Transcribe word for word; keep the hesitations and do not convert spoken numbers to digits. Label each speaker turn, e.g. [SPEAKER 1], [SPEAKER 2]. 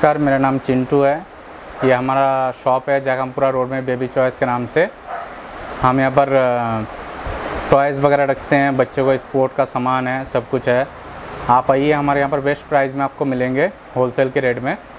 [SPEAKER 1] नमस्कार, मेरा नाम चिंटू है। ये हमारा शॉप है जगमपुरा रोड में, बेबी चॉइस के नाम से। हम यहाँ पर टॉयज़ वगैरह रखते हैं, बच्चों को स्पोर्ट का सामान है, सब कुछ है। आप आइए, हमारे यहाँ पर बेस्ट प्राइस में आपको मिलेंगे होलसेल के रेट में।